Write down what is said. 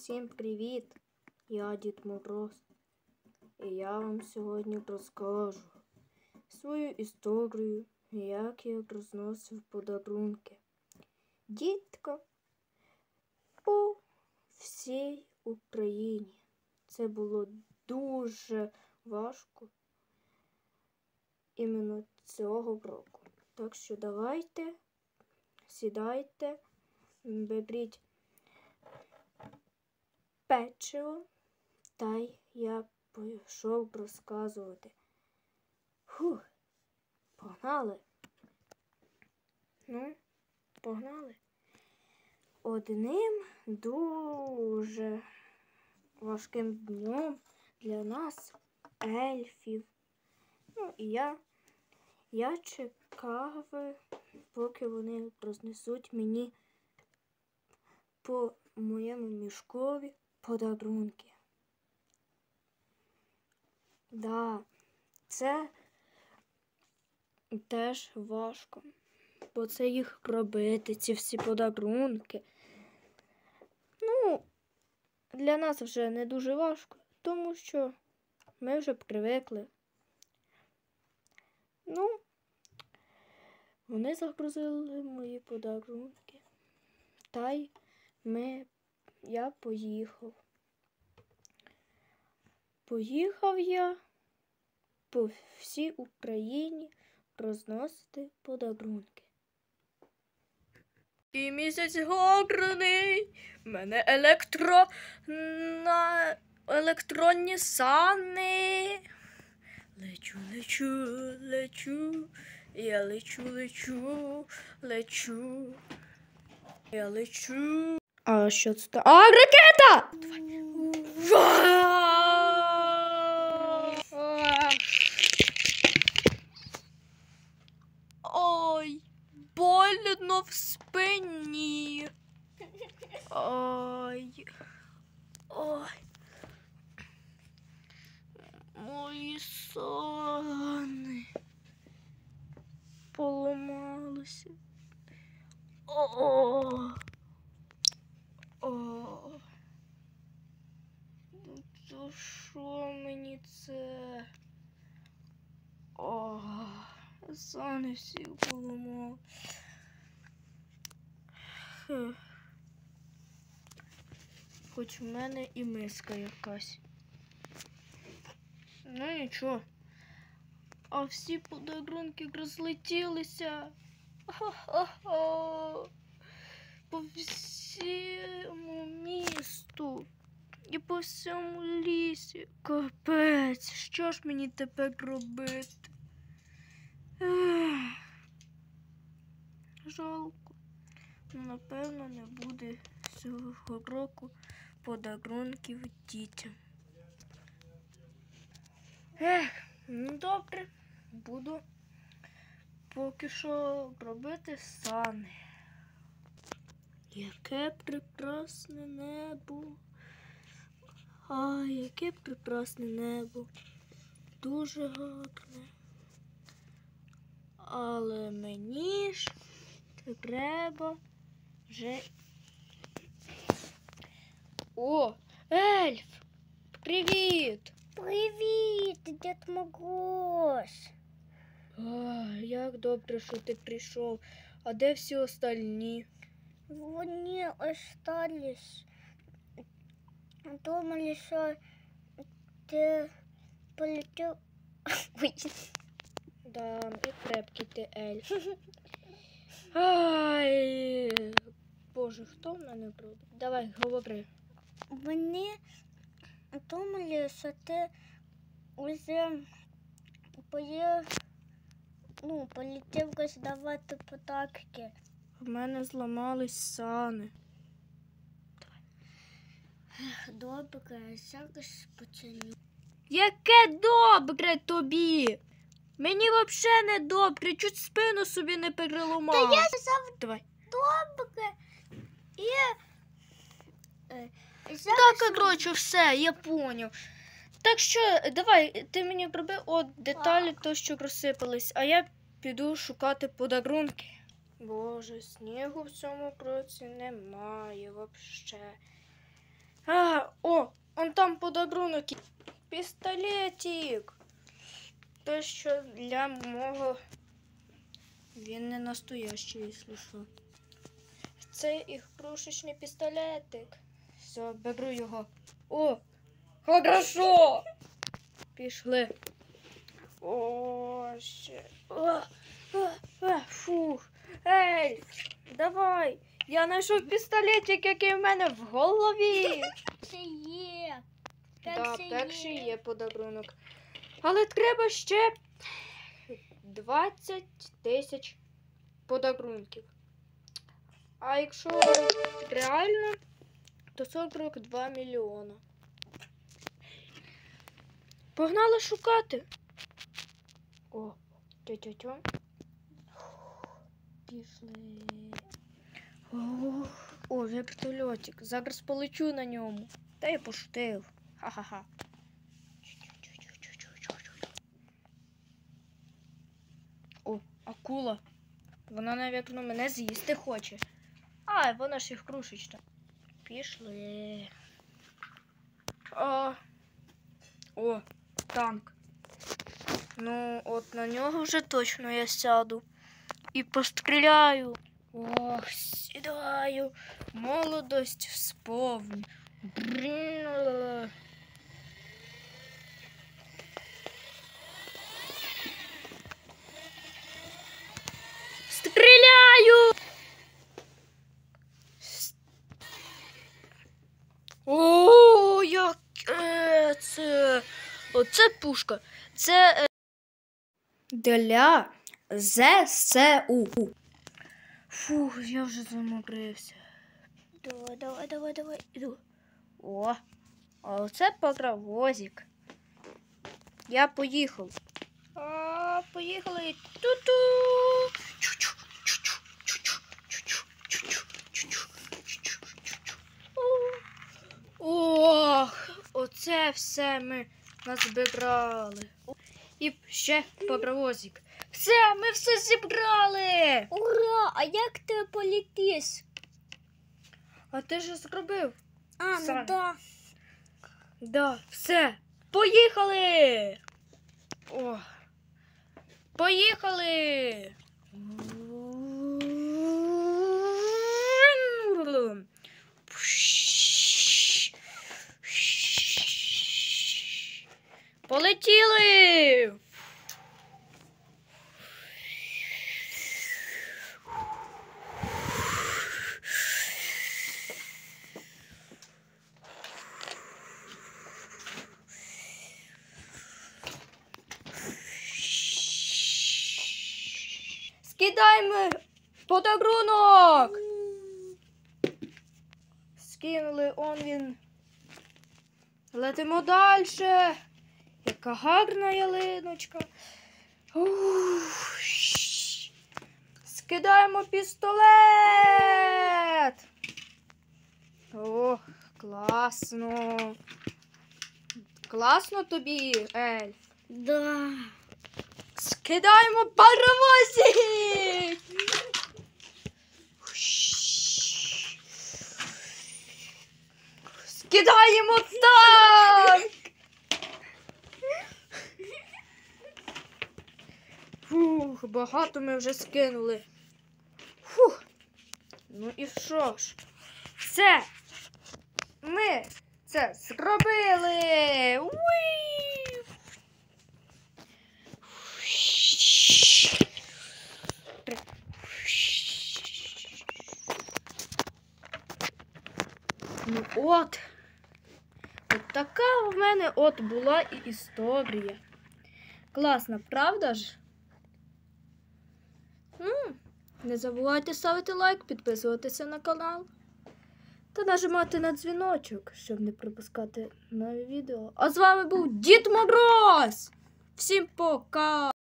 Всім привіт! Я Дід Мороз. І я вам сьогодні розкажу свою історію, як я розносив подарунки діткам по всій Україні. Це було дуже важко іменно цього року. Так що давайте, сідайте, беріть печиво, та й я пішов розказувати. Погнали. Погнали. Одним дуже важким днем для нас, ельфів. І я чекав, поки вони рознесуть мені по моєму мішкові подарунки. Це теж важко, бо це їх робити, ці всі подарунки. Для нас вже не дуже важко, тому що ми вже привикли. Вони загрузили мої подарунки, та й я поїхав. Поїхав я по всій Україні розносити подарунки. І місяць гарний, в мене електронні сани. Лечу, я лечу. Я лечу. А що це? Ракета! Ой, больно в спині. Ой. Мої сани поламалися. То що мені це? Сани всі поламали. Хоч в мене і миска якась. Нічого. А всі подарунки розлетілися. По всьому місту і по всьому лісі. Капець, що ж мені тепер робити? Жалко. Напевно, не буде цього року подарунків дітям. Добре, буду поки що робити сани. Яке прекрасне небо. Яке прекрасне небо. Дуже гарне. Але мені ж треба вже... Ельф! Привіт! Привіт, Дід Мороз. Як добре, що ти прийшов. А де всі остальні? Вони остались. Думали, що ти полетів. І крепкий ти ельф. Боже, хто в мене буде? Давай, говори. Вони думали, що ти вже полетів роздавати подарки. В мене зламались сани. Добре, зараз починю. Яке добре тобі? Мені взагалі не добре, чуть спину собі не переламала. Та я сказав Давай. добре. Коротше, все, я поняв. Так що, давай, ти мені проби деталі, то, що розсипались, а я піду шукати подарунки. Боже, снігу в цьому році немає взагалі. Он там подарунок. Пістолетик. Те, що для мого... Він не настоящий, якщо що. Це ігрушечний пістолетик. Все, беру його. О, хорошо. Пішли. О, ще. Фух. Ей, давай. Я знайшов пістолетик, який в мене в голові. Це є. Так, перший є подарунок. Але треба ще 20 тисяч подарунків. А якщо реально, то 42 мільйона. Погнали шукати. О, тьо-тьо-тьо. Пішли. О, вертольотик. Зараз полечу на ньому. Та я пошутив. Ха-ха-ха. О, акула. Вона, навірно, мене з'їсти хоче. А, вона ж їх крушечна. Пішли. О, танк. Ну, от на нього вже точно я сяду. І постріляю. Ох, сідаю. Молодость сповню. Стріляю! О, яке це! Оце пушка. Це для ЗСУ. Фух, я вже замокрився. Давай. Іду. О, а оце паровозик. Я поїхав. Поїхали. Ту-ту. Ох, оце все ми назбирали. І ще паровозик. Все, ми все зібрали. Ура! А як ти полетиш? А ти ж зробив? А, Сам. ну да. Да, все. Поїхали. О. Поїхали. Полетіли. Скидаємо подарунок. Скинули, он він. Летимо далі. Яка гарна ялиночка. Скидаємо пістолет. О, класно. Класно тобі, Ельф. Да. Скидаємо паровозик. Скидаємо танк. Фух, багато ми вже скинули. Фух. Ну і що ж? Все. Ми це зробили. Уй! Ну от така в мене була і історія. Класно, правда ж? Не забувайте ставити лайк, підписуватися на канал та нажимати на дзвіночок, щоб не пропускати нові відео. А з вами був Дід Мороз! Всім пока!